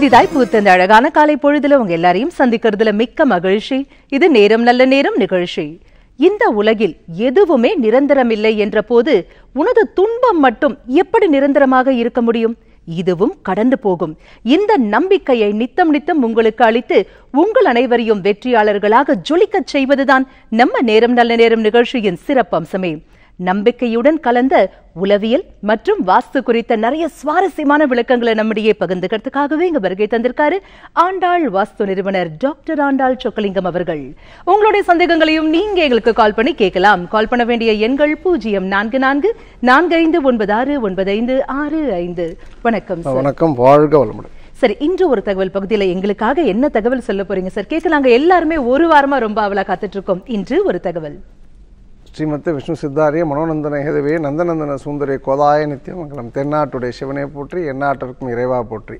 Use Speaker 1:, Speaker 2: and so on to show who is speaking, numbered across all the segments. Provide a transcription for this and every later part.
Speaker 1: புதிதாய் பூத்த இந்த அழகான காலை பொழுதுல உங்க எல்லாரையும் சந்திக்கிறதுல மிக்க மகிழ்ச்சி. இது நேரம் நல்ல நேரம் நிகழ்ச்சி. இந்த உலகில் எதுவுமே நிரந்தரமில்லை என்ற போது உனது துன்பம் மட்டும் எப்படி நிரந்தரமாக இருக்க முடியும்? இதுவும் கடந்து போகும். இந்த நம்பிக்கையை நித்தம் நித்தம் உங்களுக்கு அளித்து உங்கள் அனைவரையும் வெற்றியாளர்களாக ஜொலிக்கச் செய்வதுதான் நம்ம நேரம் நல்ல நேரம் நிகழ்ச்சியின் சிறப்பம்சமே. நம்பிக்கையுடன் கலந்த உளவியல் மற்றும் வாஸ்து குறித்த நிறைய சுவாரஸ்யமான விளக்கங்களை நம்மிடையே பகிர்ந்துக்கிறதுக்காகவே இங்க வருகை தந்திருக்காரு ஆண்டாள் வாஸ்து நிறுவனர் டாக்டர் ஆண்டாள் சொக்கலிங்கம் அவர்கள். உங்களுடைய சந்தேகங்களையும் நீங்க எங்களுக்கு கால் பண்ணி கேட்கலாம். கால் பண்ண வேண்டிய எண்கள் 0444596956. வணக்கம் சார்.
Speaker 2: வணக்கம், வாழ்க வளமுடன்.
Speaker 1: சரி, இன்று ஒரு தகவல் பகுதியில எங்களுக்காக என்ன தகவல் சொல்ல போறீங்க சார்? கேட்கலாங்க. எல்லாருமே ஒரு வாரமா ரொம்ப அவளா காத்துட்டு இருக்கோம். இன்று ஒரு தகவல்.
Speaker 2: ஸ்ரீமத் விஷ்ணு சித்தாரிய மனோநந்தன ஹேதவே நந்தநந்தன சுந்தரே கோதாய நித்தியமங்கலம். தென்னாட்டுடைய சிவனே போற்றி, எந்நாட்டிற்கும் இறைவா போற்றி.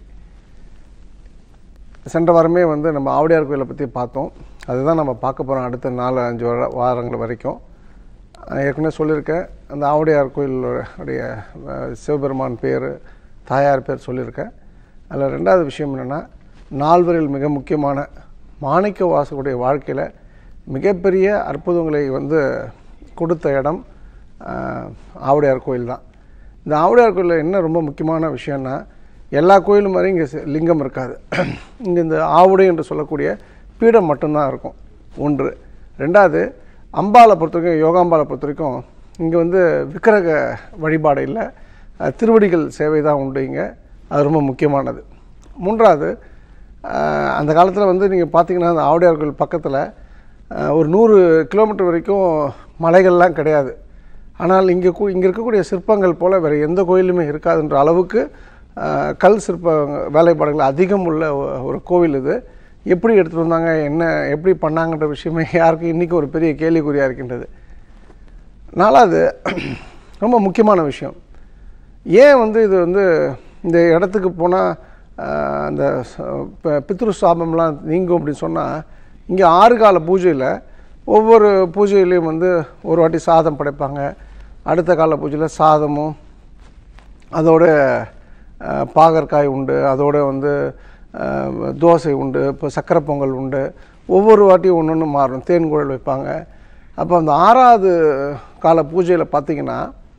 Speaker 2: சென்ற வாரமே நம்ம ஆவுடையார் கோயிலை பற்றி பார்த்தோம். அதுதான் நம்ம பார்க்க போகிறோம் அடுத்த 4-5 வாரங்கள் வரைக்கும். ஏற்கனவே சொல்லியிருக்கேன், அந்த ஆவுடையார் கோயிலுடைய சிவபெருமான் பேர், தாயார் பேர் சொல்லியிருக்கேன். அதில் ரெண்டாவது விஷயம் என்னென்னா, நால்வரில் மிக முக்கியமான மாணிக்க வாசகருடைய வாழ்க்கையில் மிகப்பெரிய அற்புதங்களை கொடுத்த இடம் ஆவுடையார் கோயில் தான். இந்த ஆவுடையார் கோயிலில் என்ன ரொம்ப முக்கியமான விஷயம்னா, எல்லா கோயிலும் மாதிரி இங்கே லிங்கம் இருக்காது. இங்கே இந்த ஆவுடை என்று சொல்லக்கூடிய பீடம் மட்டும்தான் இருக்கும். ஒன்று. ரெண்டாவது, அம்பாலை பொறுத்த வரைக்கும், யோகாம்பாலை பொறுத்த வரைக்கும் இங்கே விக்கிரக வழிபாடு இல்லை, திருவடிகள் சேவை தான் உண்டு இங்கே. அது ரொம்ப முக்கியமானது. மூன்றாவது, அந்த காலத்தில் நீங்கள் பார்த்தீங்கன்னா அந்த ஆவுடையார் கோயில் பக்கத்தில் ஒரு 100 கிலோமீட்டர் வரைக்கும் மலைகள்லாம் கிடையாது. ஆனால் இங்கே இருக்கக்கூடிய சிற்பங்கள் போல் வேறு எந்த கோயிலுமே இருக்காதுன்ற அளவுக்கு கல் சிற்ப வேலைப்பாடுகள் அதிகம் உள்ள ஒரு கோவில் இது. எப்படி எடுத்துகிட்டு வந்தாங்க, என்ன எப்படி பண்ணாங்கன்ற விஷயமே யாருக்கும் இன்றைக்கி ஒரு பெரிய கேள்விக்குறியாக இருக்கின்றது. நாலாவது, ரொம்ப முக்கியமான விஷயம், ஏன் இது இந்த இடத்துக்கு போனால் அந்த பித்ரு சாபம்லாம் நீங்கும் அப்படின்னு சொன்னால், இங்கே 6 கால பூஜையில் ஒவ்வொரு பூஜையிலையும் ஒரு வாட்டி சாதம் படைப்பாங்க. அடுத்த கால பூஜையில் சாதமும் அதோட பாகற்காய் உண்டு, அதோட தோசை உண்டு, இப்போ சக்கரை பொங்கல் உண்டு. ஒவ்வொரு வாட்டியும் ஒன்று ஒன்று மாறும். தேன் குழல் வைப்பாங்க. அப்போ அந்த 6வது கால பூஜையில் பார்த்திங்கன்னா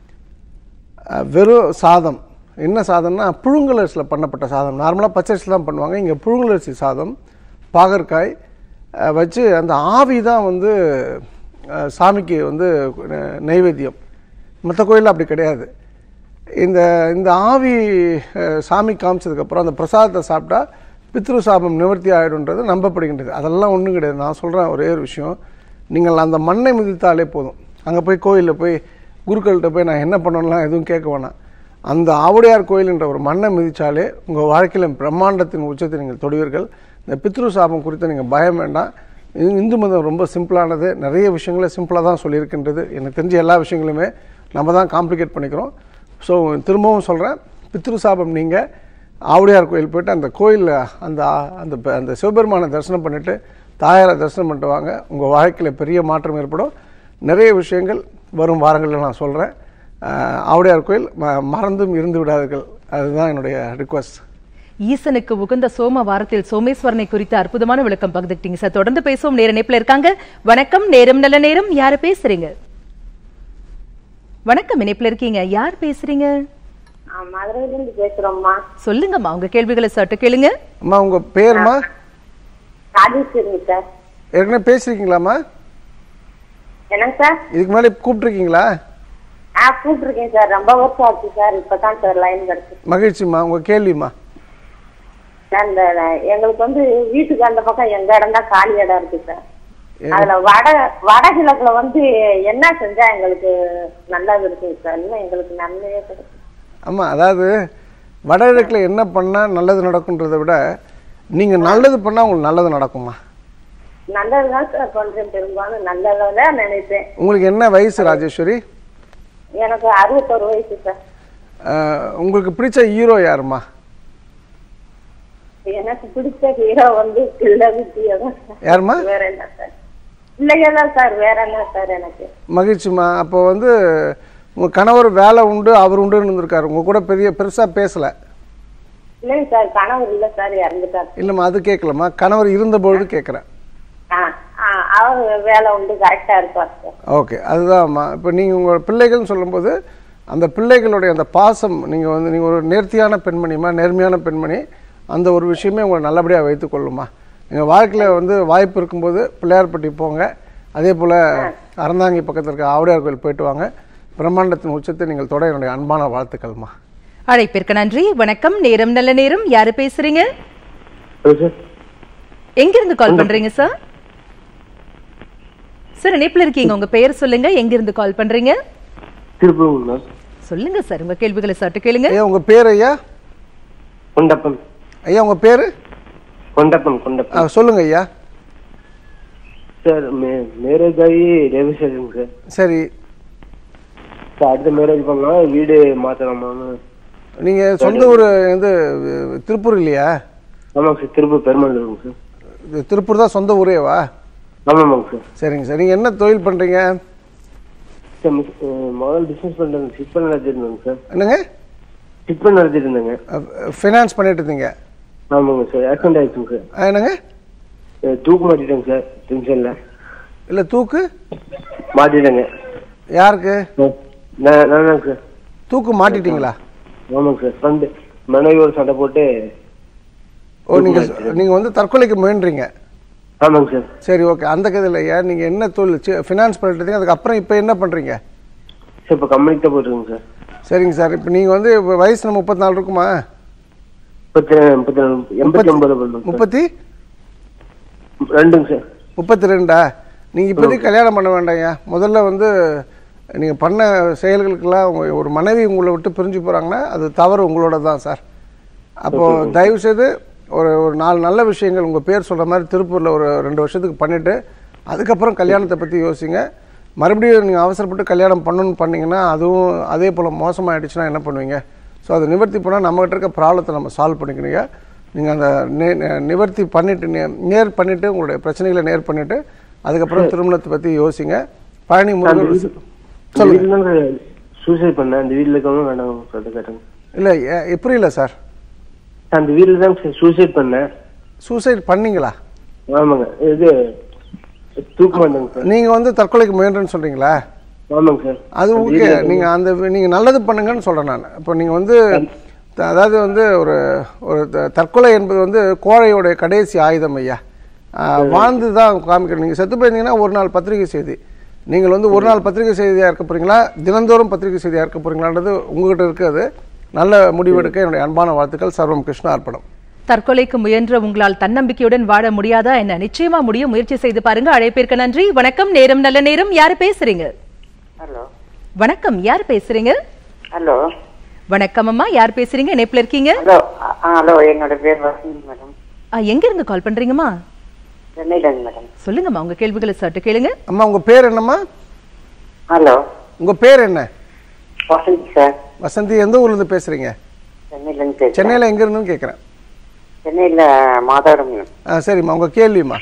Speaker 2: வெறும் சாதம். என்ன சாதம்னா புழுங்கலரிசியில் பண்ணப்பட்ட சாதம். நார்மலாக பச்சரிசியில் தான் பண்ணுவாங்க. இங்கே புழுங்கலரிசி சாதம், பாகற்காய் வச்சு அந்த ஆவி தான் சாமிக்கு நைவேத்தியம். மற்ற கோயிலில் அப்படி கிடையாது. இந்த ஆவி சாமி காமிச்சதுக்கப்புறம் அந்த பிரசாதத்தை சாப்பிட்டா பித்ரு சாபம் நிவர்த்தி ஆகிடுன்றது நம்பப்படுகின்றது. அதெல்லாம் ஒன்றும் கிடையாது. நான் சொல்கிறேன் ஒரே ஒரு விஷயம், நீங்கள் அந்த மண்ணை மிதித்தாலே போதும். அங்கே போய் கோயிலில் போய் குருக்கள்கிட்ட போய் நான் என்ன பண்ணணும்லாம் எதுவும் கேட்க வேணாம். அந்த ஆவுடையார் கோயில் என்ற ஒரு மண்ணை மிதித்தாலே உங்கள் வாழ்க்கையில் பிரம்மாண்டத்தின் உச்சத்தை நீங்கள் தொடுவீர்கள். இந்த பித்ரு சாபம் குறித்து நீங்கள் பயம் வேண்டாம். இந்து மதம் ரொம்ப சிம்பிளானது. நிறைய விஷயங்களே சிம்பிளாக தான் சொல்லியிருக்கின்றது. எனக்கு தெரிஞ்ச எல்லா விஷயங்களுமே நம்ம தான் காம்ப்ளிகேட் பண்ணிக்கிறோம். ஸோ திரும்பவும் சொல்கிறேன், பித்ரு சாபம் நீங்கள் ஆவுடையார் கோயில் போய்ட்டு அந்த கோயிலில் அந்த அந்த அந்த சிவபெருமானை தரிசனம் பண்ணிவிட்டு தாயாரை தரிசனம் பண்ணிட்டு வாங்க. உங்கள் வாழ்க்கையில் பெரிய மாற்றம் ஏற்படும். நிறைய விஷயங்கள் வரும் வாரங்களில் நான் சொல்கிறேன். ஆவுடையார் கோயில் மறந்தும் இருந்து விடாதீர்கள். அதுதான் என்னுடைய ரிக்வஸ்ட்.
Speaker 1: ஈசனுக்கு உகந்த சோம வாரத்தில் சோமேஸ்வரனை குறித்த அற்புதமான விளக்கம் பகிர்ந்துட்டீங்க சார். தொடர்ந்து பேசுவோம். நேர இணைப்புல இருக்காங்க. வணக்கம், நேரம் நல்ல நேரம். யாரு பேசுறீங்க? வணக்கம், இணைப்புல இருக்கீங்க. யார் பேசுறீங்க?
Speaker 3: மதுரையிலிருந்து பேசுறோம்மா.
Speaker 1: சொல்லுங்கம்மா, உங்க கேள்விகளை சட்டு கேளுங்க.
Speaker 2: அம்மா, உங்க பேருமா?
Speaker 3: ராஜேஸ்வரி சார்.
Speaker 2: ஏற்கனவே பேசிருக்கீங்களாம்மா?
Speaker 3: என்னங்க சார்?
Speaker 2: இதுக்கு மேலே கூப்பிட்டுருக்கீங்களா?
Speaker 3: கூப்பிட்டுருக்கேன் சார். ரொம்ப வருஷம் ஆச்சு சார். இப்பதான் சார் லைன் கிடைச்சு.
Speaker 2: மகிழ்ச்சிம்மா. உங்க கேள்விமா?
Speaker 3: எங்களுக்கு வீட்டுக்கு அந்த பக்கம் எங்க இடம் தான் காலி இடம் இருக்கு சார். அதுல வடகிழக்குல என்ன செஞ்சா எங்களுக்கு நல்லது இருக்கு சார்? இன்னும் எங்களுக்கு நன்மையே கிடைக்கும்.
Speaker 2: ஆமா, அதாவது வடகிழக்குல என்ன பண்ணா நல்லது நடக்கும்ன்றதை விட நீங்க நல்லது பண்ணா உங்களுக்கு நல்லது நடக்குமா?
Speaker 3: நல்லதுதான் சார் பண்றேன். பெரும்பாலும் நல்லதான் நினைப்பேன்.
Speaker 2: உங்களுக்கு என்ன வயசு ராஜேஸ்வரி?
Speaker 3: எனக்கு 61 வயசு சார்.
Speaker 2: உங்களுக்கு பிடிச்ச ஹீரோ யாருமா?
Speaker 3: எனக்கு பிடிச்ச ஹீரோ
Speaker 2: யாருமா?
Speaker 3: வேற என்ன சார்? இல்லையா சார், வேற என்ன சார் எனக்கு.
Speaker 2: மகிழ்ச்சிமா. அப்போ உங்க கணவர் வேலை உண்டு, அவர் உண்டுன்னு இருந்திருக்காரு, உங்க கூட பெருசா பேசல.
Speaker 3: இல்லைங்க சார், கணவர் இல்ல சார், இறந்துட்டார்.
Speaker 2: இல்லைம்மா, அது கேட்கலம்மா, கணவர் இருந்தபொழுது கேட்குறேன்.
Speaker 3: அவர் வேலை உண்டு, கரெக்டா இருப்பார் சார்.
Speaker 2: ஓகே, அதுதான்மா. இப்போ நீங்கள் உங்கள் பிள்ளைகள்னு சொல்லும்போது அந்த பிள்ளைகளுடைய அந்த பாசம், நீங்கள் ஒரு நேர்த்தியான பெண்மணிமா, நேர்மையான பெண்மணி, அந்த ஒரு விஷயமே உங்களை நல்லபடியாக வைத்துக்கொள்ளுமா. நீங்கள் வாழ்க்கையில் வாய்ப்பு இருக்கும்போது பிள்ளையார்பட்டி போங்க, அதே போல் அறந்தாங்கி பக்கத்தில் இருக்க ஆவுடையார் கோயில் போயிட்டு வாங்க. பிரம்மாண்டத்தின் உச்சத்தை நீங்கள் தொட என்னுடைய அன்பான வாழ்த்துக்கள்மா.
Speaker 1: அழைப்பிற்கு நன்றி. வணக்கம், நேரம் நல்ல நேரம். யாரு பேசுறீங்க? எங்கிருந்து கால் பண்றீங்க சார்? சார் இணைப்புல இருக்கீங்க, உங்க பெயர் சொல்லுங்க, எங்கிருந்து கால் பண்றீங்க? சொல்லுங்க சார், உங்க கேள்விகளை சற்று கேளுங்க.
Speaker 2: ஐயா உங்க பேர்? ஐயா
Speaker 4: கொண்டப்பன்.
Speaker 2: ஐயா உங்க பேரு?
Speaker 4: கொண்டப்பன்.
Speaker 2: சொல்லுங்க ஐயா.
Speaker 4: சார் மேரேஜ் ஆகி ரெஜிஸ்ட்ரேஷன் சார்.
Speaker 2: சரி
Speaker 4: சார், அடுத்த மேரேஜ் பண்ணலாம், வீடு மாத்தலாமான்னு.
Speaker 2: நீங்க சொந்த ஊர் திருப்பூர் இல்லையா?
Speaker 4: ஆமாங்க சார், திருப்பூர் பெருமாள் சார்.
Speaker 2: திருப்பூர் தான் சொந்த ஊரேவா?
Speaker 4: ஆமாங்க சார்.
Speaker 2: சரிங்க சார். நீங்க என்ன தொழில் பண்றீங்க?
Speaker 4: சார் முதல்ல பிசினஸ் பண்றேன், ஷிப்பர் நடத்திட்டு சார்.
Speaker 2: என்னங்க?
Speaker 4: ஷிப்பர் நடத்திட்டு இருந்தேங்க.
Speaker 2: ஃபைனான்ஸ் பண்ணிட்டு இருந்தீங்க?
Speaker 4: ஆமாங்க சார், ஆக்சிடென்ட் ஆயிடுச்சுங்க சார்.
Speaker 2: என்னங்க?
Speaker 4: தூக்கு மாட்டிட்டேங்க சார், டென்ஷன்ல.
Speaker 2: இல்ல தூக்கு
Speaker 4: மாட்டிட்டேங்க.
Speaker 2: யாருக்கு?
Speaker 4: நானாங்க சார்.
Speaker 2: தூக்கு மாட்டிட்டீங்களா?
Speaker 4: ஆமாங்க சார், ஃப்ரெண்டு மனைவியோட சண்டை போட்டு.
Speaker 2: ஓ, நீங்க தற்கொலைக்கு முயன்றீங்க?
Speaker 4: ஆமாங்க சார்.
Speaker 2: சரி ஓகே. அந்த கதையில் ஐயா நீங்க என்ன தொழில் ஃபினான்ஸ் பண்ணிட்டு இருந்தீங்க, அதுக்கப்புறம் இப்போ என்ன பண்றீங்க?
Speaker 4: சார் இப்போ கம்பெனிக்கு தான் போயிட்டுருங்க சார்.
Speaker 2: சரிங்க சார். இப்போ நீங்க இப்போ வயசு 34 இருக்குமா?
Speaker 4: 32ங்க சார்.
Speaker 2: 32ஆ? நீங்க இப்போதைக்கு கல்யாணம் பண்ண வேண்டாம்யா. முதல்ல நீங்க பண்ண செயல்களுக்கெல்லாம் ஒரு மனைவி உங்களை விட்டு பிரிஞ்சு போறாங்கன்னா அது தவறு உங்களோட தான் சார். அப்போ தயவு செய்து ஒரு 4 நல்ல விஷயங்கள் உங்கள் பேர் சொல்கிற மாதிரி திருப்பூரில் ஒரு 2 வருஷத்துக்கு பண்ணிவிட்டு அதுக்கப்புறம் கல்யாணத்தை பற்றி யோசிங்க. மறுபடியும் நீங்கள் அவசரப்பட்டு கல்யாணம் பண்ணணும்னு பண்ணிங்கன்னா அதுவும் அதே போல் மோசமாகிடுச்சுன்னா என்ன பண்ணுவீங்க? ஸோ அதை நிவர்த்தி பண்ணால் நம்மகிட்ட இருக்க ப்ராப்ளத்தை நம்ம சால்வ் பண்ணிக்கிறீங்க. நீங்கள் அந்த நிவர்த்தி பண்ணிவிட்டு நேர் பண்ணிவிட்டு உங்களுடைய பிரச்சனைகளை நேர் பண்ணிவிட்டு அதுக்கப்புறம் திருமணத்தை பற்றி யோசிங்க. பழனி முருகன்
Speaker 4: சொல்லுங்க. சூசைட் பண்ணேன், அந்த வீட்டில் இருக்கவங்க வேண்டாம் சொல்லிட்டு கேட்டாங்க.
Speaker 2: இல்லை எப்படி இல்லை சார்,
Speaker 4: அந்த வீட்டில் தான் சூசைட் பண்ணேன்.
Speaker 2: சூசைட் பண்ணீங்களா?
Speaker 4: ஆமாங்க. இது தூக்க மாட்டேங்க சார்.
Speaker 2: நீங்கள் தற்கொலைக்கு முயன்றேன்னு சொல்கிறீங்களா?
Speaker 4: ஆமாங்க சார்.
Speaker 2: அது ஓகே. நீங்கள் நல்லது பண்ணுங்கன்னு சொல்கிறேன் நான். இப்போ நீங்கள் அதாவது ஒரு தற்கொலை என்பது கோழையோடைய கடைசி ஆயுதம் ஐயா. வாழ்ந்து தான் காமிக்கணும். நீங்கள் செத்து போயிருந்தீங்கன்னா ஒரு நாள் பத்திரிகை செய்தி. நீங்கள் ஒரு நாள் பத்திரிகை செய்தியாக இருக்க போகிறீங்களா, தினந்தோறும் பத்திரிகை செய்தியாக இருக்க போகிறீங்களான்றது உங்ககிட்ட இருக்குது. நல்ல முடிவெடுக்க என்னுடைய அன்பான வாழ்த்துக்கள். சர்வம் கிருஷ்ண அர்ப்பணம்.
Speaker 1: தற்கொலைக்கு முயன்ற உங்களால் தன்னம்பிக்கையுடன் வாழ முடியாதா என்ன? நிச்சயமா முடியும், முயற்சி செய்து பாருங்க. அழைப்பிற்கு நன்றி. வணக்கம், நேரம் நல்ல நேரம். யாரு பேசுறீங்க?
Speaker 5: ஹலோ.
Speaker 1: வணக்கம், யார் பேசுறீங்க?
Speaker 5: ஹலோ.
Speaker 1: வணக்கம் அம்மா, யார் பேசுறீங்க? இணைப்புல இருக்கீங்க?
Speaker 5: ஹலோ. ஹலோ, என்னோட பேர் வசந்தி மேடம்.
Speaker 1: எங்க இருந்து கால் பண்றீங்கம்மா?
Speaker 5: சென்னையில இருந்து மேடம்.
Speaker 1: சொல்லுங்கம்மா, உங்க கேள்விகளை சற்று கேளுங்க.
Speaker 2: அம்மா உங்க பேர் என்னம்மா?
Speaker 5: ஹலோ.
Speaker 2: உங்க பேர் என்ன?
Speaker 5: வசந்தி சார்.
Speaker 2: வசந்தி, எந்த ஊர்ல இருந்து பேசுறீங்க?
Speaker 5: சென்னையில இருந்து.
Speaker 2: சென்னையில எங்க இருந்துன்னு கேக்குறேன்.
Speaker 5: சென்னையில மாதாடம்.
Speaker 2: சரிம்மா, உங்க கேள்விமா.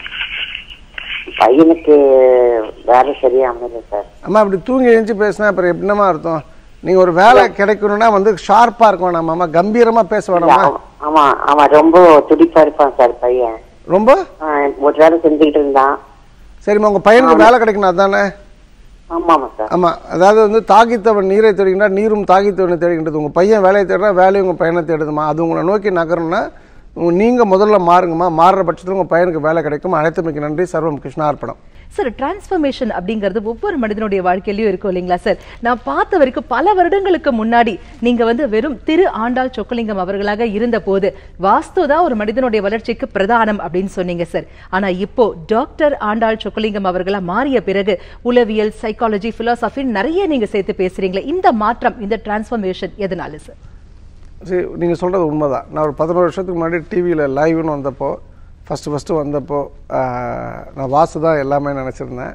Speaker 5: பையனுக்கு வேலை சரியா அமையல சார்.
Speaker 2: அம்மா அப்படி தூங்கி எழுந்து பேசினா அப்புறம் எப்படிமா அர்த்தம்? நீங்க ஒரு வேலை கிடைக்கணும்னா ஷார்ப்பா இருக்க வேணாமா, கம்பீரமா பேச வேணாமா?
Speaker 5: ஆமா ஆமா, ரொம்ப துடிப்பா இருப்பான் சார் பையன்.
Speaker 2: ரொம்ப
Speaker 5: ஒரு வேலை செஞ்சுக்கிட்டு இருந்தான்.
Speaker 2: சரிம்மா, உங்க பையனுக்கு வேலை கிடைக்கணும் அதானே?
Speaker 5: ஆமாமா சார்.
Speaker 2: ஆமா, அதாவது தாகித்தவன் நீரை தேடுகின்றார், நீரும் தாகித்தவனை தேடுகின்றது. உங்க பையன் வேலையை தேடுறா, வேலையை உங்க பையனை தேடுதுமா. அது உங்களை நோக்கி நகரணும்னா நீங்க முதல்ல மாறுங்கம்மா. மாறுற பட்சத்தில் உங்க பையனுக்கு வேலை கிடைக்கும். அனைத்துமிக்கு நன்றி. சர்வம் கிருஷ்ணார்ப்பணம்.
Speaker 1: சார், டிரான்ஸ்ஃபர்மேஷன் அப்படிங்கிறது ஒவ்வொரு மனிதனுடைய வாழ்க்கையிலயும் இருக்கும் இல்லைங்களா சார்? நான் பார்த்த வரைக்கும் பல வருடங்களுக்கு முன்னாடி நீங்க வெறும் திரு ஆண்டாள் சொக்கலிங்கம் அவர்களாக இருந்த போது வாஸ்து தான் ஒரு மனிதனுடைய வளர்ச்சிக்கு பிரதானம் அப்படின்னு சொன்னீங்க சார். ஆனா இப்போ டாக்டர் ஆண்டாள் சொக்கலிங்கம் அவர்களா மாறிய பிறகு உளவியல், சைக்காலஜி, பிலாசபி நிறைய நீங்க சேர்த்து பேசுறீங்களே, இந்த மாற்றம், இந்த டிரான்ஸ்ஃபர்மேஷன் எதனால சார்?
Speaker 2: சரி, நீங்கள் சொல்கிறது உண்மைதான். நான் ஒரு 11 வருஷத்துக்கு முன்னாடி டிவியில் லைவ்னு வந்தப்போ ஃபஸ்ட்டு வந்தப்போ நான் வாசு தான் எல்லாமே நினச்சிருந்தேன்.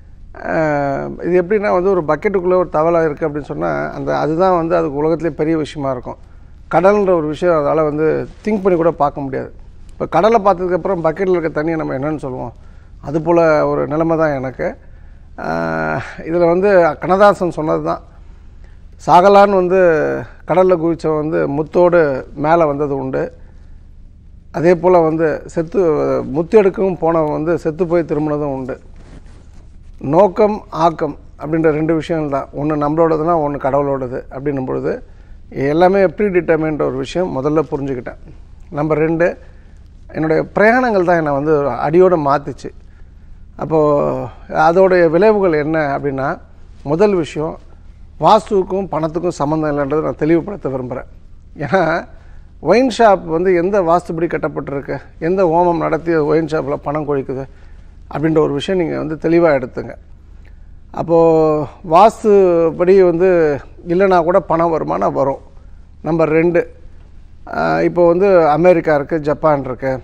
Speaker 2: இது எப்படின்னா ஒரு பக்கெட்டுக்குள்ளே ஒரு தவளை இருக்குது அப்படின்னு சொன்னால் அதுதான் அதுக்கு உலகத்துலேயே பெரிய விஷயமா இருக்கும். கடல்ன்ற ஒரு விஷயம் அதால் திங்க் பண்ணி கூட பார்க்க முடியாது. இப்போ கடலை பார்த்ததுக்கப்புறம் பக்கெட்டில் இருக்க தண்ணியை நம்ம என்னென்னு சொல்லுவோம், அதுபோல் ஒரு நிலைமை தான் எனக்கு. இதில் கண்ணதாசன் சொன்னது தான், சாகலான்னு வந்து கடலில் குதிச்சவன் வந்து முத்தோடு மேலே வந்தது உண்டு. அதே போல் வந்து முத்து எடுக்கவும் போனவன் வந்து செத்து போய் திரும்பினதும் உண்டு. நோக்கம் ஆக்கம் அப்படின்ற 2 விஷயங்கள் தான். ஒன்று நம்மளோடதுனா ஒன்று கடவுளோடது அப்படின்னும் பொழுது எல்லாமே ப்ரீ டிட்டர்மைன்ற ஒரு விஷயம் முதல்ல புரிஞ்சுக்கிட்டேன். நம்பர் 2, என்னுடைய பிரயாணங்கள் தான் என்னை வந்து அடியோடு மாற்றிச்சு. அப்போது அதோடைய விளைவுகள் என்ன அப்படின்னா, முதல் விஷயம் வாஸ்துவுக்கும் பணத்துக்கும் சம்மந்தம் இல்லைன்றதை நான் தெளிவுபடுத்த விரும்புகிறேன். ஏன்னா ஒயின் ஷாப் வந்து எந்த வாஸ்துபடி கட்டப்பட்டிருக்கு, எந்த ஹோமம் நடத்தி ஒயின் ஷாப்பில் பணம் கொழிக்குது அப்படின்ற ஒரு விஷயம் நீங்கள் வந்து தெளிவாக எடுத்துங்க. அப்போது வாஸ்துபடி வந்து இல்லைனா கூட பணம் வருமானா வரும். நம்பர் 2, இப்போ வந்து அமெரிக்கா இருக்குது, ஜப்பான் இருக்குது,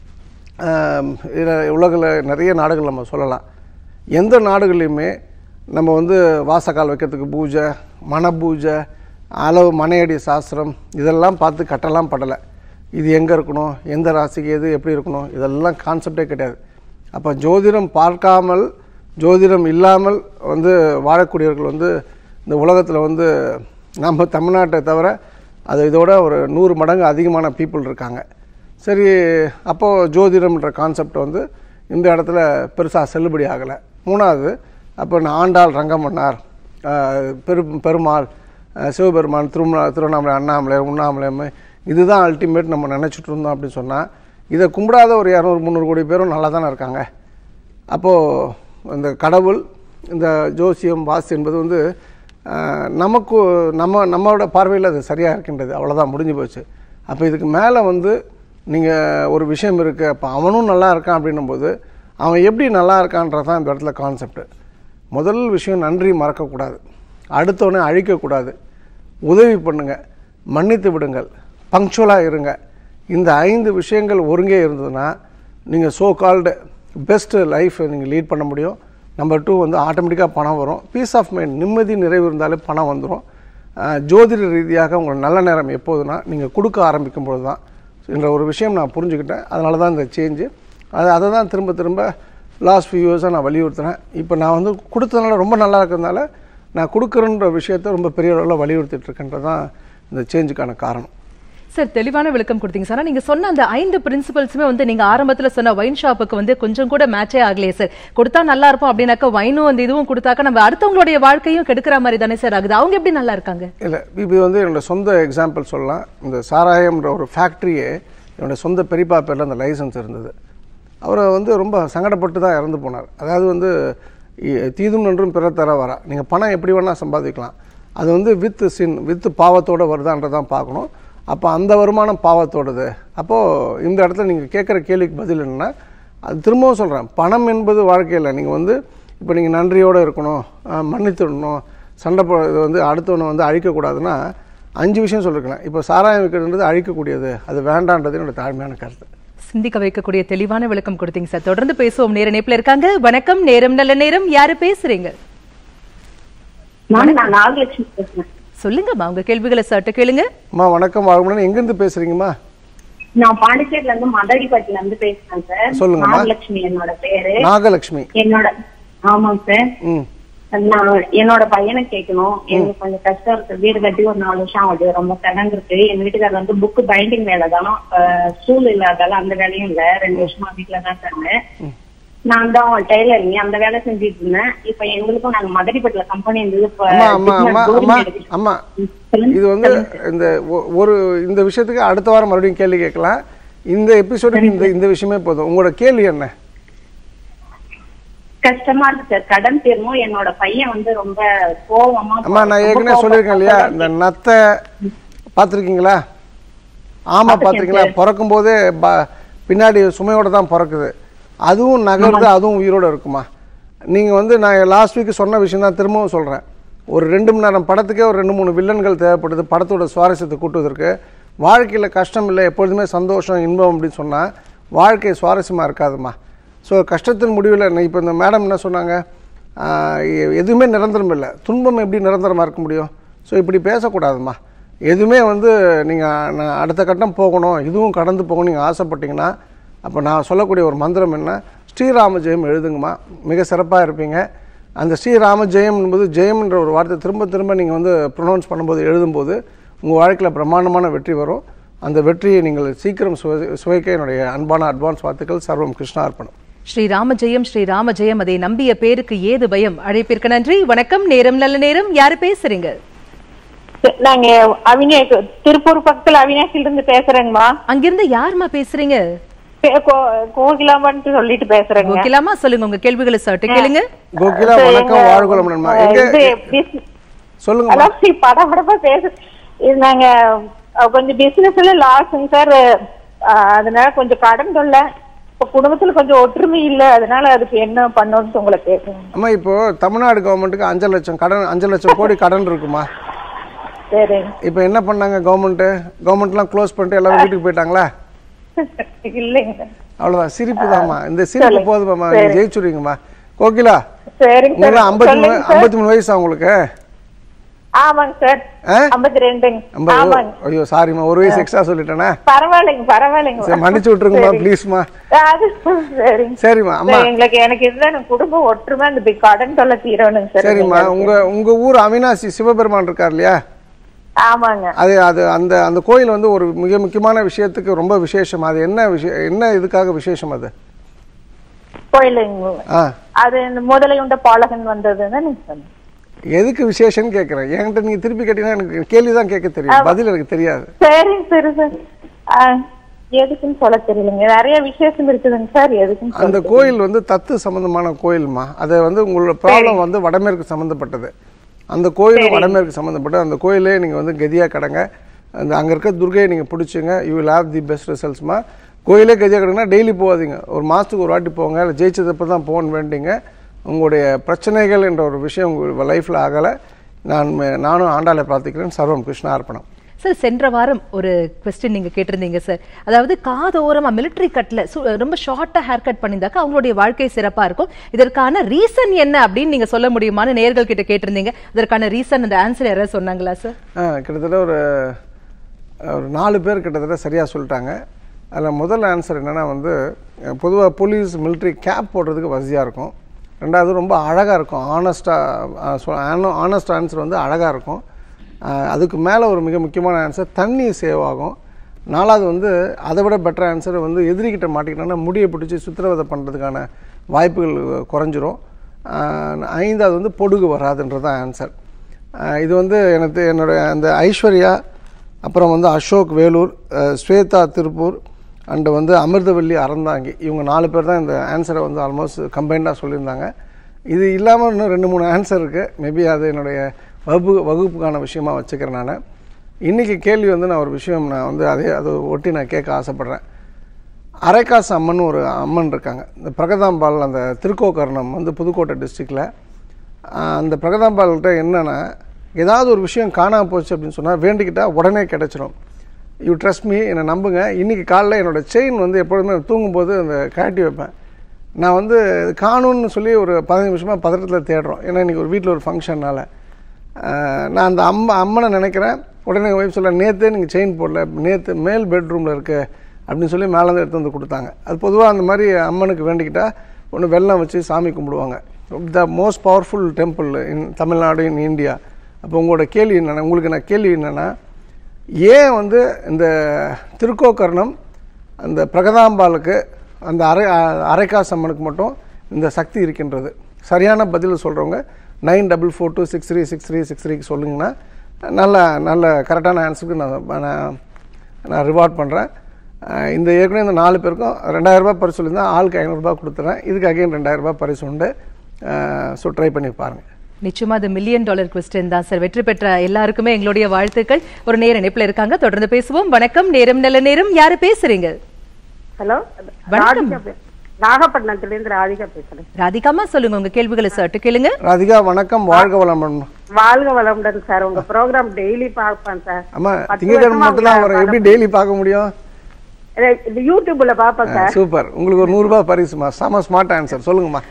Speaker 2: உலகில் நிறைய நாடுகள் நம்ம சொல்லலாம். எந்த நாடுகளையுமே நம்ம வந்து வாசக்கால் வைக்கிறதுக்கு பூஜை, மன பூஜை, அளவு மனையடி சாஸ்திரம் இதெல்லாம் பார்த்து கட்டலாம் படலை. இது எங்கே இருக்கணும், எந்த ராசிக்கு எது எப்படி இருக்கணும், இதெல்லாம் கான்செப்டே கிடையாது. அப்போ ஜோதிடம் பார்க்காமல் ஜோதிடம் இல்லாமல் வந்து வாழக்கூடியவர்கள் வந்து இந்த உலகத்தில் வந்து நம்ம தமிழ்நாட்டை தவிர அது இதோட ஒரு 100 மடங்கு அதிகமான பீப்புள் இருக்காங்க. சரி, அப்போது ஜோதிடம்ன்ற கான்செப்ட் வந்து இந்த இடத்துல பெருசாக செல்லுபடி ஆகலை. 3வது, அப்போ நான் ஆண்டாள், ரங்கமன்னார், பெருமாள், சிவபெருமான், திருவண்ணாமலை, அண்ணாமலை, உண்ணாமலை இதுதான் அல்டிமேட் நம்ம நினச்சிட்டு இருந்தோம் அப்படின்னு சொன்னால், இதை கும்பிடாத ஒரு 200-300 கோடி பேரும் நல்லா தானே இருக்காங்க. அப்போது இந்த கடவுள், இந்த ஜோசியம், வாஸ்து என்பது வந்து நமக்கு நம்மளோட பார்வையில் அது சரியாக இருக்கின்றது, அவ்வளோதான், முடிஞ்சு போச்சு. அப்போ இதுக்கு மேலே வந்து நீங்கள் ஒரு விஷயம் இருக்குது, அப்போ அவனும் நல்லா இருக்கான் அப்படின்னும்போது அவன் எப்படி நல்லா இருக்கான்றது தான் இந்த இடத்துல கான்செப்ட். முதல் விஷயம், நன்றி மறக்கக்கூடாது, அடுத்தவனை அழிக்கக்கூடாது, உதவி பண்ணுங்கள், மன்னித்து விடுங்கள், பங்க்சுவலாக இருங்க. இந்த 5 விஷயங்கள் ஒருங்கே இருந்ததுன்னா நீங்கள் சோ கால்டு பெஸ்ட்டு லைஃப் நீங்கள் லீட் பண்ண முடியும். நம்பர் 2 வந்து ஆட்டோமேட்டிக்காக பணம் வரும். பீஸ் ஆஃப் மைண்ட், நிம்மதி, நிறைவு இருந்தாலே பணம் வந்துடும். ஜோதிட ரீதியாக உங்களுக்கு நல்ல நேரம் எப்போதுனா நீங்கள் கொடுக்க ஆரம்பிக்கும்போது தான் என்ற ஒரு விஷயம் நான் புரிஞ்சுக்கிட்டேன். அதனால தான் இந்த சேஞ்சு. அதை தான் திரும்ப லாஸ்ட் ஃபியூ இயர்ஸாக நான் வலியுறுத்தினேன். இப்போ நான் வந்து கொடுத்ததுனால ரொம்ப நல்லா இருக்கிறதுனால நான் கொடுக்குறேன்ற விஷயத்தை ரொம்ப பெரிய அளவில் வலியுறுத்திட்டு தான் இந்த சேஞ்சுக்கான காரணம்.
Speaker 1: சார், தெளிவான விளக்கம் கொடுத்தீங்க சார். நீங்க சொன்ன அந்த 5 பிரின்சிபல்ஸுமே வந்து நீங்க ஆரம்பத்துல சொன்ன வைன் ஷாப்புக்கு வந்து கொஞ்சம் கூட மேட்சே ஆகலையே சார். கொடுத்தா நல்லா இருப்போம் அப்படின்னாக்கா வைனும் அந்த இதுவும் கொடுத்தாக்கா நம்ம அடுத்தவங்களுடைய வாழ்க்கையும் கெடுக்கிற மாதிரி தானே சார் ஆகுது. அவங்க எப்படி நல்லா இருக்காங்க? இல்லை,
Speaker 2: இது வந்து என்னோட சொந்த எக்ஸாம்பிள் சொல்லலாம். இந்த சாராயம்ன்ற ஒரு ஃபேக்ட்ரியே என்னோட சொந்த பெரியப்பா பேரில் அந்த லைசன்ஸ் இருந்தது. அவரை வந்து ரொம்ப சங்கடப்பட்டு தான் இறந்து போனார். அதாவது வந்து தீதும் நன்றும் பிற தர வரா, நீங்கள் பணம் எப்படி வேணால் சம்பாதிக்கலாம், அது வந்து வித் பாவத்தோடு வருதான்றதான் பார்க்கணும். அப்போ அந்த வருமானம் பாவத்தோடது. அப்போது இந்த இடத்துல நீங்கள் கேட்குற கேள்விக்கு பதில் என்னென்னா, அது திரும்பவும் சொல்கிறேன், பணம் என்பது வாழ்க்கையில் நீங்கள் வந்து இப்போ நீங்கள் நன்றியோடு இருக்கணும், மன்னித்துடணும், சண்டை இது வந்து அடுத்தவனை வந்து அழிக்கக்கூடாதுன்னா 5 விஷயம் சொல்லியிருக்கேன். இப்போ சாராயம் விற்கிறதுன்றது அழிக்கக்கூடியது, அது வேண்டான்றது என்னோட தாழ்மையான கருத்து.
Speaker 1: சிந்திக்க வைக்கக்கூடிய தெளிவான விளக்கம் கொடுத்தீங்க சார். தொடர்ந்து பேசுவோம். நேர இணைப்புல இருக்காங்க. வணக்கம், நேரம் நல்ல நேரம். யாரு பேசுறீங்க?
Speaker 3: நான் நாகலட்சுமி பேசுறேன்.
Speaker 1: சொல்லுங்கம்மா, உங்க கேள்விகளை சட்ட கேளுங்க.
Speaker 2: அம்மா வணக்கம், வாழ்க்கை எங்க இருந்து பேசுறீங்கம்மா?
Speaker 3: நான் பாண்டிச்சேரியில இருந்து மதடிப்பட்டில இருந்து பேசுறேன் சார்.
Speaker 2: சொல்லுங்க.
Speaker 3: நாகலட்சுமி என்னோட பேரு.
Speaker 2: நாகலட்சுமி.
Speaker 3: ஆமாங்க சார். நான் என்னோட பையனை கேட்கணும். எனக்கு கொஞ்சம் கஷ்டம் இருக்கு. வீடு கட்டி ஒரு 4 வருஷம் ஆகுது. ரொம்ப கடன் இருக்கு. எங்க வீட்டுக்காரர் வந்து புக் பைண்டிங் வேலை தான், ஸ்கூல் இல்லாதால அந்த வேலையும் இல்ல. 2 வருஷமா வீட்டுல தான் இருந்தேன். நான் தான் டெய்லரிங் அந்த வேலை செஞ்சுட்டு இருந்தேன். இப்ப எங்களுக்கும் நாங்க மதடிப்பட்டில கம்பெனி இருந்தது.
Speaker 2: அம்மா இது வந்து இந்த விஷயத்துக்கு அடுத்த வாரம் மறுபடியும் கேள்வி கேட்கலாம். இந்த எபிசோடுக்கு இந்த விஷயமே போதும். உங்களோட கேள்வி என்ன?
Speaker 3: கஷ்டமா இருக்கு சார், கடன் தீரணும். என்னோட பையன் வந்து ரொம்ப கோவமா.
Speaker 2: அம்மா நான் ஏற்கனவே சொல்லியிருக்கேன் இல்லையா, இந்த நத்தை பாத்திருக்கீங்களா? ஆமா பாத்திருக்கீங்களா? பிறக்கும் போதே பின்னாடி சுமையோட தான் பிறக்குது. அதுவும் நகர்ந்து அதுவும் உயிரோட இருக்குமா? நீங்க வந்து நான் லாஸ்ட் வீக் சொன்ன விஷயம் தான் திரும்பவும் சொல்றேன். ஒரு 2 மணி நேரம் படத்துக்கே ஒரு 2-3 வில்லன்கள் தேவைப்படுது படத்தோட சுவாரஸ்யத்தை கூட்டுவதற்கு. வாழ்க்கையில் கஷ்டம் இல்லை, எப்பொழுதுமே சந்தோஷம், இன்பம் அப்படின்னு சொன்னால் வாழ்க்கை சுவாரஸ்யமாக இருக்காதுமா. ஸோ கஷ்டத்தின் முடிவில் இப்போ இந்த மேடம் என்ன சொன்னாங்க, எதுவுமே நிரந்தரம் இல்லை, துன்பம் எப்படி நிரந்தரமாக இருக்க முடியும்? ஸோ இப்படி பேசக்கூடாதுமா. எதுவுமே வந்து நீங்கள் அடுத்த கட்டம் போகணும், இதுவும் கடந்து போகணும் நீங்கள் ஆசைப்பட்டீங்கன்னா, அப்போ நான் சொல்லக்கூடிய ஒரு மந்திரம் என்ன, ஸ்ரீராம ஜெயம் எழுதுங்கம்மா, மிக சிறப்பாக இருப்பீங்க. அந்த ஸ்ரீராம ஜெயம் என்பது ஜெயம்ன்ற ஒரு வார்த்தை திரும்ப திரும்ப நீங்கள் வந்து ப்ரொனவுன்ஸ் பண்ணும்போது எழுதும்போது உங்கள் வாழ்க்கையில் பிரம்மாண்டமான வெற்றி வரும். அந்த வெற்றியை நீங்கள் சீக்கிரம் சுவைக்க என்னுடைய அன்பான அட்வான்ஸ் வாழ்த்துக்கள். சர்வம் கிருஷ்ணா அர்ப்பணம்.
Speaker 1: ஸ்ரீராம ஜெயம், அதை நம்பிய பேருக்கு ஏது பயம். அழைப்பிற்கு நன்றி. வணக்கம், நேரம் நல்ல நேரம். யாரு பேசுறீங்க?
Speaker 3: நாங்க திருப்பூர் பக்கத்துல அவினாசில இருந்து பேசுறேங்கம்மா.
Speaker 1: அங்கிருந்து யாருமா பேசுறீங்க?
Speaker 3: கோகிலாமான்னு சொல்லிட்டு பேசுறேங்க.
Speaker 1: கோகிலாமா, சொல்லுங்க உங்க கேள்விகளை சட்டு கேளுங்க.
Speaker 2: கோகிலா வணக்கம், வாழ்கோளம்மா. சொல்லுங்க.
Speaker 3: படபடப்பா பேசு. நாங்க கொஞ்சம் பிசினஸ்ல லாஸ்ங்க சார். அதனால கொஞ்சம் கடன் தொல்லை. இப்ப குடும்பத்துல கொஞ்சம் ஒற்றுமை இல்ல. அதனால அதுக்கு என்ன பண்ணணும்னு உங்களை கேட்கணும்.
Speaker 2: அம்மா, இப்போ தமிழ்நாடு கவர்மெண்ட்டுக்கு 5 லட்சம் கடன், 5 லட்சம் கோடி கடன் இருக்குமா?
Speaker 3: சரி.
Speaker 2: இப்போ என்ன பண்ணாங்க கவர்மெண்ட்லாம் க்ளோஸ் பண்ணிட்டு எல்லாரும் வீட்டுக்கு போயிட்டாங்களா?
Speaker 3: இல்லைங்க.
Speaker 2: அவ்வளவுதான். சிரிப்பு தான்மா. இந்த சிரிப்பு போதுமாம்மா, நீங்க ஜெயிச்சுருவீங்கம்மா. கோகிலா,
Speaker 3: சரிங்க சார்.
Speaker 2: 53 வயசா உங்களுக்கு?
Speaker 3: ஆமாங்க சார். 52.
Speaker 2: ஐயோ சாரிம்மா, ஒரு வயசு எக்ஸ்ட்ரா சொல்லிட்டேனா?
Speaker 3: பரவாயில்லைங்க.
Speaker 2: சரி, மன்னிச்சு விட்டுருங்கம்மா ப்ளீஸ்மா. சரிம்மா. அம்மா,
Speaker 3: எனக்கு இதுதான் குடும்ப ஒற்றுமை, அந்த கடன் தொல்லை தீரணுங்க சார்.
Speaker 2: சரிம்மா. உங்க ஊர் அவினாசி சிவபெருமான் இருக்கார் இல்லையா?
Speaker 3: ஆமாங்க.
Speaker 2: அது அந்த கோயில் வந்து ஒரு மிக முக்கியமான விஷயத்துக்கு ரொம்ப விசேஷம். அது என்ன இதுக்காக விசேஷம்? அது
Speaker 3: கோயிலுங்க. அது முதலை உண்ட பாலகன் வந்ததுன்னு நீங்க சொன்னீங்க.
Speaker 2: எதுக்கு விசேஷம்னு கேக்குறேன். என்கிட்ட நீங்க திருப்பி கேட்டீங்கன்னா எனக்கு கேள்விதான் கேட்க தெரியும், பதில் எனக்கு தெரியாது.
Speaker 3: சரிங்க சரி சார். எதுக்குன்னு சொல்ல தெரியலங்க. நிறைய விசேஷம் இருக்குதுங்க சார். எதுக்குன்னு
Speaker 2: அந்த கோயில் வந்து தத்து சம்பந்தமான கோயில்மா. அதை வந்து உங்களோட ப்ராப்ளம் வந்து வடமேற்கு சம்பந்தப்பட்டது. அந்த கோயில் வடமேற்கு சம்மந்தப்பட்ட அந்த கோயிலே நீங்கள் வந்து கதியாக கடங்க. அங்கே இருக்க துர்கையை நீங்கள் பிடிச்சிங்க. You will have the best ரிசல்ட்ஸ்மா. கோயிலே கதியாக கடங்கன்னா டெய்லி போகாதீங்க. ஒரு மாதத்துக்கு ஒரு வாட்டி போங்க. இல்லை ஜெயிச்சதப்போ தான் போகணும் வேண்டிங்க. உங்களுடைய பிரச்சனைகள் என்ற ஒரு விஷயம் உங்கள் லைஃப்பில் ஆகலை. நானும் ஆண்டாளை பிரார்த்திக்கிறேன். சர்வம் கிருஷ்ணா அர்ப்பணம்.
Speaker 1: சார், சென்ற வாரம் ஒரு கொஸ்டின் நீங்க கேட்டிருந்தீங்க சார். அதாவது காதோரமா மிலிட்டரி கட்ல ரொம்ப ஷார்ட்டா ஹேர் கட் பண்ணியிருந்தாக்க அவங்களுடைய வாழ்க்கை சிறப்பா இருக்கும். இதற்கான ரீசன் என்ன அப்படின்னு நீங்க சொல்ல முடியுமான்னு நேயர்கள் கிட்ட கேட்டிருந்தீங்க. இதற்கான ரீசன், அந்த ஆன்சர் யாராவது சொன்னாங்களா சார்?
Speaker 2: கிட்டத்தட்ட ஒரு 4 பேர் கிட்டத்தட்ட சரியா சொல்லிட்டாங்க. அதில் முதல் ஆன்சர் என்னன்னா வந்து பொதுவாக போலீஸ் மிலிட்ரி கேப் போடுறதுக்கு வசதியாக இருக்கும். ரெண்டாவது ரொம்ப அழகாக இருக்கும். ஆனஸ்ட் ஆன்சர் வந்து அழகாக இருக்கும். அதுக்கு மேலே ஒரு மிக முக்கியமான ஆன்சர் தண்ணி சேவ் ஆகும். 4வது வந்து அதை விட பெட்டர் ஆன்சர் வந்து எதிரிக்கிட்ட மாட்டிக்கிட்டோன்னா முடியை பிடிச்சி சித்திரவதை பண்ணுறதுக்கான வாய்ப்புகள் குறைஞ்சிரும். 5வது வந்து பொடுகு வராதுன்றது தான் ஆன்சர். இது வந்து என்னுடைய அந்த ஐஸ்வர்யா, அப்புறம் வந்து அசோக் வேலூர், ஸ்வேதா திருப்பூர் அண்டு வந்து அமிர்தவல்லி அறந்தாங்கி, இவங்க 4 பேர் தான் இந்த ஆன்சரை வந்து ஆல்மோஸ்ட் கம்பைண்டாக சொல்லியிருந்தாங்க. இது இல்லாமல் இன்னும் 2-3 ஆன்சர் இருக்குது. மேபி அது என்னுடைய வகுப்புக்கான விஷயமா வச்சுக்கிறேன். நான் இன்றைக்கி கேள்வி வந்து நான் ஒரு விஷயம் வந்து அதை ஒட்டி நான் கேட்க ஆசைப்பட்றேன். அரைக்காசு அம்மன் ஒரு அம்மன் இருக்காங்க. இந்த பிரகதாம்பாள், அந்த திருக்கோக்கர்ணம் வந்து புதுக்கோட்டை டிஸ்ட்ரிக்டில். அந்த பிரகதாம்பாள்கிட்ட என்னென்னா, ஏதாவது ஒரு விஷயம் காணாமல் போச்சு அப்படின்னு சொன்னால் வேண்டிக்கிட்டால் உடனே கிடச்சிரும். யூ ட்ரஸ்ட் மீ, என்னை நம்புங்க. இன்றைக்கி காலையில் என்னோடய செயின் வந்து எப்பொழுதுமே தூங்கும்போது அந்த கழட்டி வைப்பேன். நான் வந்து காணுன்னு சொல்லி ஒரு 15 நிமிஷமாக பதட்டத்தில் தேடுறோம். ஏன்னா இன்றைக்கி ஒரு வீட்டில் ஒரு ஃபங்க்ஷன்னால் நான் அந்த அம்மனை நினைக்கிறேன். உடனே எங்கள் ஒய்ஃப் சொல்ல, நேற்றே நீங்கள் செயின் போடல, நேற்று மேல் பெட்ரூமில் இருக்குது அப்படின்னு சொல்லி மேலேருந்து எடுத்து வந்து கொடுத்தாங்க. அது பொதுவாக அந்த மாதிரி அம்மனுக்கு வேண்டிக்கிட்டால் ஒன்று வெள்ளம் வச்சு சாமி கும்பிடுவாங்க. The most powerful temple in Tamil Nadu, in India. அப்போ உங்களோட கேள்வி என்னென்னா, உங்களுக்கு நான் கேள்வி என்னென்னா, ஏன் வந்து இந்த திருக்கோக்கர்ணம் அந்த பிரகதாம்பாளுக்கு அந்த அரைக்காசு அம்மனுக்கு மட்டும் இந்த சக்தி இருக்கின்றது? சரியான பதில் சொல்கிறவங்க 9442636363 சொல்லுங்கன்னா நல்ல கரெக்டான ஆன்சருக்கு நான் ரிவார்ட் பண்ணுறேன். இந்த ஏற்கனவே இந்த 4 பேருக்கும் 2000 ரூபாய் பரிசு சொல்லியிருந்தால் ஆளுக்கு 500 ரூபாய் கொடுத்துறேன். இதுக்கு அகைன் 2000 ரூபாய் பரிசு உண்டு. ஸோ ட்ரை பண்ணி பாருங்கள்.
Speaker 1: நிச்சயமா அது $1 மில்லியன் கொஸ்டின் தான் சார். வெற்றி பெற்ற எல்லாருக்குமே எங்களுடைய வாழ்த்துக்கள். ஒரு நேர இணைப்புல இருக்காங்க, தொடர்ந்து பேசுவோம். வணக்கம், நேரம் நல்ல நேரம். யாரு பேசுறீங்க?
Speaker 6: ஹலோ,
Speaker 1: வணக்கம்.
Speaker 6: நாகப்பட்டினத்திலிருந்து ராதிகா பேசுறேன்.
Speaker 1: ராதிகாமா, சொல்லுங்க உங்க கேள்விகளை சட்டு கேளுங்க.
Speaker 2: ராதிகா வணக்கம், வாழ்க வளமுடன்.
Speaker 6: வாழ்க வளமுடன் சார். உங்க ப்ரோக்ராம் டெய்லி பார்ப்பேன் சார்.
Speaker 2: ஆமா, திங்கட்கிழமை மட்டும் தான் வரும். எப்படி டெய்லி பார்க்க முடியும்?
Speaker 6: யூடியூப்ல பாப்பேன் சார்.
Speaker 2: சூப்பர். உங்களுக்கு ஒரு 100 ரூபாய் பரிசுமா. செம ஸ்மார்ட் ஆன்சர். சொல்லுங்கம்மா.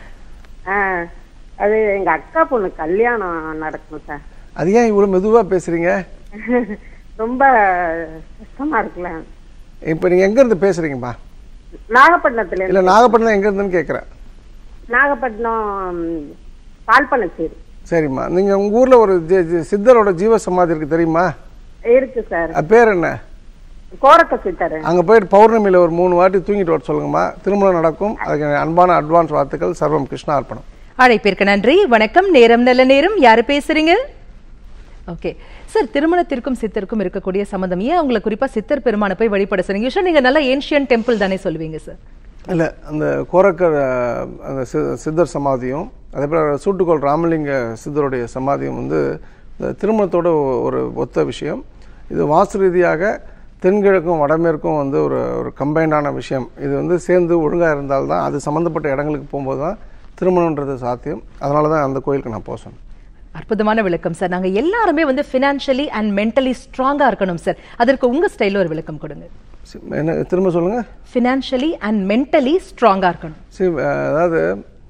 Speaker 6: அது எங்க அக்கா பொண்ணு கல்யாணம் நடக்கணும் சார்.
Speaker 2: அது ஏன் இவ்வளவு மெதுவா பேசுறீங்க?
Speaker 6: ரொம்ப கஷ்டமா இருக்குல்ல.
Speaker 2: இப்போ நீங்க எங்க இருந்து பேசுறீங்கம்மா?
Speaker 6: நாகப்பட்டினத்துல.
Speaker 2: இல்ல, நாகப்பட்டினம் எங்க இருந்துன்னு கேக்குறேன்.
Speaker 6: நாகப்பட்டினம் கால்பனச்சேரி.
Speaker 2: சரிம்மா, நீங்கள் உங்கள் ஊரில் ஒரு சித்தரோட ஜீவ சமாதி இருக்குது தெரியுமா?
Speaker 6: இருக்கு சார்.
Speaker 2: பேர் என்ன?
Speaker 6: கோரக்க சித்தர்.
Speaker 2: அங்கே போயிட்டு பௌர்ணமியில் ஒரு 3 வாட்டி தூங்கிட்டு வர சொல்லுங்கம்மா, திருமணம் நடக்கும். அதுக்கு அன்பான அட்வான்ஸ் வாழ்த்துக்கள். சர்வம் கிருஷ்ணா அர்ப்பணம்.
Speaker 1: அழைப்பிற்கு நன்றி. வணக்கம், நேரம் நல்ல நேரம். யாரு பேசுறீங்க? ஓகே சார், திருமணத்திற்கும் சித்தருக்கும் இருக்கக்கூடிய சம்பந்தம், ஏன் உங்களை குறிப்பா சித்தர் பெருமானை போய் வழிபட சொன்னீங்க? யூஷுவலா நீங்க நல்லா ஏன்ஷியன் டெம்பிள் தானே சொல்லுவீங்க சார்?
Speaker 2: இல்லை, அந்த கோரக்கர் அந்த சித்தர் சமாதியும் அதே போல் சூட்டுக்கோள் ராமலிங்க சித்தருடைய சமாதியும் வந்து இந்த திருமணத்தோட ஒரு ஒத்த விஷயம். இது வாஸ்து ரீதியாக தென்கிழக்கும் வடமேற்கும் வந்து ஒரு கம்பைண்டான விஷயம். இது வந்து சேர்ந்து ஒழுங்காக இருந்தால்தான் அது சம்மந்தப்பட்ட இடங்களுக்கு போகும்போது தான் திருமணன்றது சாத்தியம். அதனால தான் அந்த கோயிலுக்கு நான் போக சொன்னேன்.
Speaker 1: அற்புதமான விளக்கம் சார். நாங்க எல்லாருமே வந்து ஃபினான்ஷியலி அண்ட் மென்டலி ஸ்ட்ராங்கா இருக்கணும் சார். அதற்கு உங்க ஸ்டைல்ல ஒரு விளக்கம் கொடுங்க.
Speaker 2: என்ன திரும்ப சொல்லுங்க?
Speaker 1: ஃபினான்ஷியலி அண்ட் மென்டலி ஸ்ட்ராங்கா இருக்கணும்.
Speaker 2: சரி, அதாவது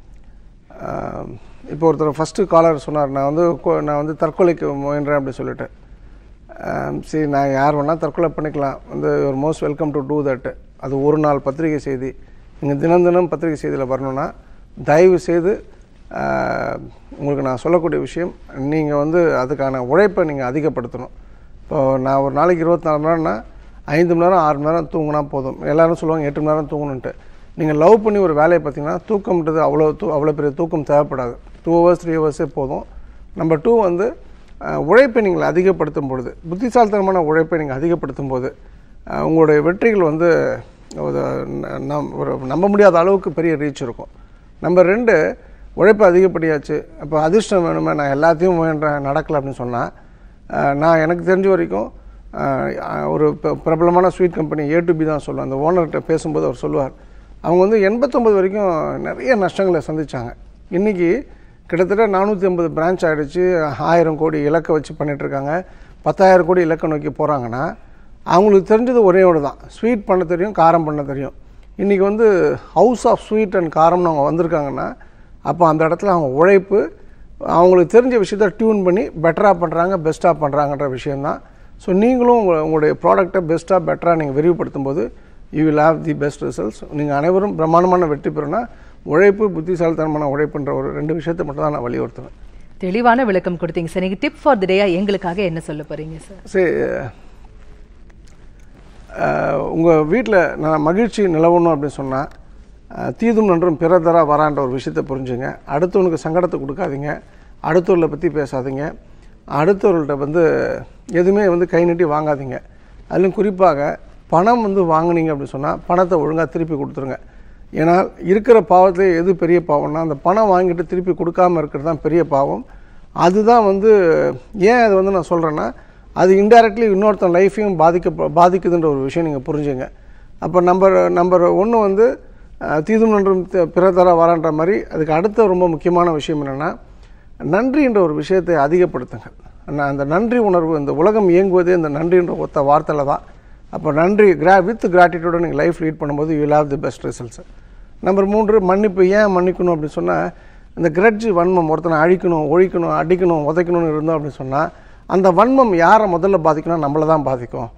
Speaker 2: இப்போ ஒருத்தர் ஃபர்ஸ்ட் காலர் சொன்னார், நான் வந்து தற்கொலைக்கு முயன்றேன் அப்படின்னு சொல்லிட்டு. சரி, நான் யார் வேணால் தற்கொலை பண்ணிக்கலாம், வந்து ஒரு most welcome to do that. அது ஒரு நாள் பத்திரிகை செய்தி. நீங்கள் தினம் தினம் பத்திரிகை செய்தியில் வரணும்னா தயவு செய்து உங்களுக்கு நான் சொல்லக்கூடிய விஷயம், நீங்கள் வந்து அதுக்கான உழைப்பை நீங்கள் அதிகப்படுத்தணும். இப்போ நான் ஒரு நாளைக்கு 24 மணி நேரம்னா 5 மணி நேரம் 6 மணி நேரம் தூங்கினா போதும். எல்லோரும் சொல்லுவாங்க 8 மணி நேரம் தூங்கணுன்ட்டு. நீங்கள் லவ் பண்ணி ஒரு வேலையை பார்த்தீங்கன்னா தூக்கம்ன்றது அவ்வளோ பெரிய தூக்கம் தேவைப்படாது. 2 hours 3 hours போதும். நம்பர் 2 வந்து உழைப்பை நீங்கள் அதிகப்படுத்தும் பொழுது, புத்திசாலித்தனமான உழைப்பை நீங்கள் அதிகப்படுத்தும் போது உங்களுடைய வெற்றிகள் வந்து ஒரு நம்ப முடியாத அளவுக்கு பெரிய ரீச் இருக்கும். நம்பர் 2, உழைப்பு அதிகப்படியாச்சு, அப்போ அதிர்ஷ்டம் வேணுமே, நான் எல்லாத்தையும் முயன்றேன் நடக்கலை அப்படின்னு சொன்னால், நான் எனக்கு தெரிஞ்ச வரைக்கும் ஒரு பிரபலமான ஸ்வீட் கம்பெனி A2B தான் சொல்லுவேன். அந்த ஓனர்கிட்ட பேசும்போது அவர் சொல்லுவார், அவங்க வந்து 89 வரைக்கும் நிறைய நஷ்டங்களை சந்தித்தாங்க. இன்றைக்கி கிட்டத்தட்ட 450 பிரான்ச் ஆகிடுச்சு. 1000 கோடி இலக்கை வச்சு பண்ணிகிட்ருக்காங்க. 10,000 கோடி இலக்கை நோக்கி போகிறாங்கன்னா அவங்களுக்கு தெரிஞ்சது ஒரே ஒன்று தான், ஸ்வீட் பண்ண தெரியும், காரம் பண்ண தெரியும். இன்றைக்கி வந்து ஹவுஸ் ஆஃப் ஸ்வீட் அண்ட் காரம்னு அவங்க வந்திருக்காங்கன்னா அப்போ அந்த இடத்துல அவங்க உழைப்பு, அவங்களுக்கு தெரிஞ்ச விஷயத்த டியூன் பண்ணி பெட்டராக பண்ணுறாங்க, பெஸ்ட்டாக பண்ணுறாங்கன்ற விஷயந்தான். ஸோ நீங்களும் உங்களுடைய ப்ராடக்டை பெஸ்ட்டாக பெட்டராக நீங்கள் விரிவுபடுத்தும் போது you will have the best results. நீங்கள் அனைவரும் பிரமாண்டமான வெற்றி பெறுனா உழைப்பு, புத்திசாலித்தனமான உழைப்புன்ற ஒரு 2 விஷயத்தை மட்டும் தான் நான் வலியுறுத்துவேன்.
Speaker 1: தெளிவான விளக்கம் கொடுத்தீங்க சார். நீங்கள் டிப் ஃபார் தி டேயா எங்களுக்காக என்ன சொல்ல போகிறீங்க சார்?
Speaker 2: சரி, உங்கள் வீட்டில் நான் மகிழ்ச்சி நிலவணும் அப்படின்னு சொன்னால் தீதும் நன்றும் பிறதரா வரான்ற ஒரு விஷயத்தை புரிஞ்சுங்க. அடுத்தவனுக்கு சங்கடத்தை கொடுக்காதீங்க, அடுத்தவர்களை பற்றி பேசாதீங்க, அடுத்தவர்கள்ட்ட வந்து எதுவுமே வந்து கை நீட்டி வாங்காதீங்க. அதிலும் குறிப்பாக பணம் வந்து வாங்கினீங்க அப்படின்னு சொன்னால் பணத்தை ஒழுங்காக திருப்பி கொடுத்துருங்க. ஏன்னா இருக்கிற பாவத்திலே எது பெரிய பாவம்னா அந்த பணம் வாங்கிட்டு திருப்பி கொடுக்காமல் இருக்கிறது தான் பெரிய பாவம். அதுதான் வந்து ஏன் அதை வந்து நான் சொல்கிறேன்னா, அது இன்டைரக்ட்லி இன்னொருத்தன் லைஃப்பையும் பாதிக்குதுன்ற ஒரு விஷயம் நீங்கள் புரிஞ்சுங்க. அப்போ நம்பர் 1 வந்து தீதும் நன்றும் பிறதரா வரான்ற மாதிரி. அதுக்கு அடுத்த ரொம்ப முக்கியமான விஷயம் என்னென்னா, நன்றின்ற ஒரு விஷயத்தை அதிகப்படுத்துங்க. அந்த நன்றி உணர்வு, இந்த உலகம் இயங்குவதே இந்த நன்றின்ற ஒத்த வார்த்தையில் தான். அப்போ நன்றி வித் கிராட்டிடியூட நீங்கள் லைஃப் லீட் பண்ணும்போது you will have the best results. Number 3, மன்னிப்பு. ஏன் மன்னிக்கணும் அப்படின்னு சொன்னால், இந்த கிரட்ஜ் வன்மம், ஒருத்தனை அழிக்கணும், ஒழிக்கணும், அடிக்கணும், உதைக்கணும்னு இருந்தோம் அப்படின்னு சொன்னால் அந்த வன்மம் யாரை முதல்ல பாதிக்கணும்? நம்மளை தான் பாதிக்கும்.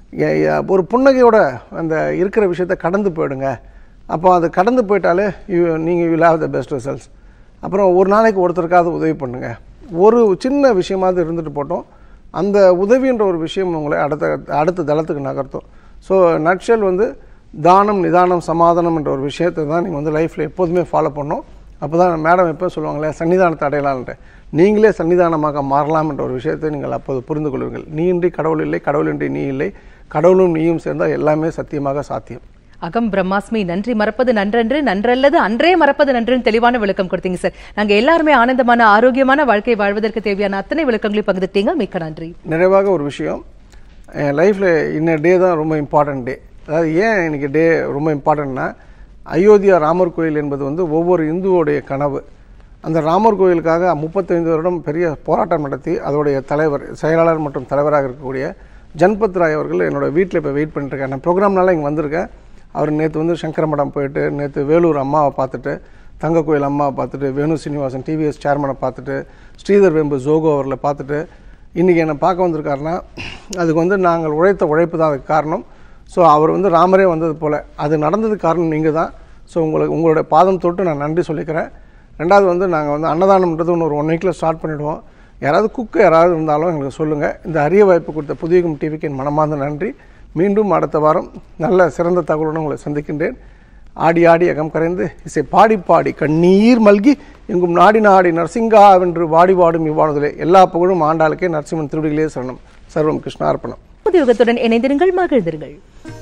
Speaker 2: ஒரு புன்னகையோட அந்த இருக்கிற விஷயத்தை கடந்து போயிடுங்க. அப்போ அது கடந்து போயிட்டாலே நீங்கள் will have the best results. அப்புறம் ஒரு நாளைக்கு ஒருத்தருக்காவது உதவி பண்ணுங்கள். ஒரு சின்ன விஷயமாவது இருந்துட்டு போட்டோம், அந்த உதவின்ற ஒரு விஷயம் உங்களை அடுத்த தளத்துக்கு நகர்த்தும். ஸோ நட்ஷல் வந்து தானம், நிதானம், சமாதானம் என்ற ஒரு விஷயத்தை தான் நீங்கள் வந்து லைஃப்பில் எப்போதுமே ஃபாலோ பண்ணணும். அப்போ தான் மேடம் எப்போ சொல்லுவாங்களே சன்னிதானத்தை அடையலான்ட்டு, நீங்களே சன்னிதானமாக மாறலாம் என்ற ஒரு விஷயத்தை நீங்கள் அப்போது புரிந்து கொள்வீர்கள். நீ இன்றி கடவுள் இல்லை, கடவுளின்றி நீ இல்லை, கடவுளும் நீயும் சேர்ந்தால் எல்லாமே சத்தியமாக சாத்தியம்.
Speaker 1: அகம் பிரம்மாஸ்மி. நன்றி மறப்பது நன்றன்று, நன்றல்லது அன்றே மறப்பது நன்றுன்னு தெளிவான விளக்கம் கொடுத்தீங்க சார். நாங்கள் எல்லாருமே ஆனந்தமான ஆரோக்கியமான வாழ்க்கை வாழ்வதற்கு தேவையான அத்தனை விளக்கங்களையும் பகிர்ந்துட்டீங்க. மிக்க நன்றி.
Speaker 2: நிறைவாக ஒரு விஷயம், என் லைஃப்பில் இன்ன டே தான் ரொம்ப இம்பார்ட்டன்ட் டே. அதாவது ஏன் இன்னைக்கு டே ரொம்ப இம்பார்ட்டன்ட்னா, அயோத்தியா ராமர் கோயில் என்பது வந்து ஒவ்வொரு இந்துவோடைய கனவு. அந்த ராமர் கோயிலுக்காக 35 வருடம் பெரிய போராட்டம் நடத்தி அதோடைய தலைவர், செயலாளர் மற்றும் தலைவராக இருக்கக்கூடிய ஜன்பத் ராய் அவர்கள் என்னோட வீட்டில் இப்போ வெயிட் பண்ணிட்டுருக்கேன். நான் ப்ரோக்ராம்னால இங்கே வந்திருக்கேன். அவர் நேற்று வந்து சங்கரமடம் போயிட்டு, நேற்று வேலூர் அம்மாவை பார்த்துட்டு, தங்க கோயில் அம்மாவை பார்த்துட்டு, வேணு சீனிவாசன் டிவிஎஸ் சேர்மனை பார்த்துட்டு, ஸ்ரீதர் வெம்பு ஜோகோ அவர்களை பார்த்துட்டு இன்றைக்கி என்னை பார்க்க வந்திருக்காருன்னா அதுக்கு வந்து நாங்கள் உழைத்த உழைப்பு தான் அதுக்கு காரணம். ஸோ அவர் வந்து ராமரே வந்தது போல் அது நடந்ததுக்கு காரணம் நீங்கள் தான். ஸோ உங்களோட பாதம் தொட்டு நான் நன்றி சொல்லிக்கிறேன். ரெண்டாவது வந்து நாங்கள் வந்து அன்னதானம்ன்றது ஒரு 1 வீக்கில் ஸ்டார்ட் பண்ணிவிடுவோம். யாராவது குக்கு யாராவது இருந்தாலும் எங்களுக்கு சொல்லுங்கள். இந்த அரிய வாய்ப்பு கொடுத்த புதுயுகம் டிவிக்கு என் மனமார்ந்த நன்றி. மீண்டும் அடுத்த வாரம் நல்ல சிறந்த தகவலுடன் உங்களை சந்திக்கின்றேன். ஆடி ஆடி அகம் கரைந்து இசை பாடி பாடி கண்ணீர் மல்கி எங்கும் நாடி நாடி நரசிங்கா வென்று வாடி வாடும் இவ்வாணுதலே. எல்லா புகழும் ஆண்டாளுக்கே, நரசிம்மன் திருவடிகளே சரணம். சர்வம் கிருஷ்ணார்ப்பணம்.
Speaker 1: புதுயுகத்துடன் இணைந்திருங்கள், மகிழ்ந்திருங்கள்.